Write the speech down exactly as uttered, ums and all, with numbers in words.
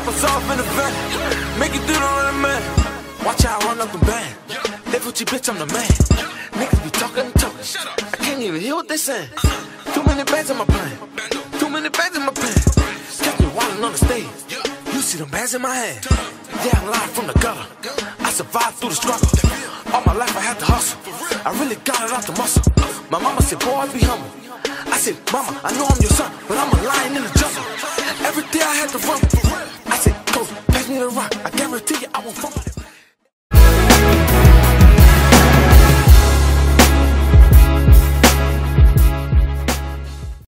us off in the van. Make it through the running man. Watch how I run up and bang. Day four G, bitch, I'm the man. Niggas be talking and talking. I can't even hear what they saying. Too many bands in my brain. Too many bands in my pants. Catch me wildin' on the stage. You see them bands in my hand. Yeah, I'm live from the gutter. I survived through the struggle. All my life I had to hustle. I really got it out the muscle. My mama said, boy, be humble. I said, mama, I know I'm your son, but I'm a lion.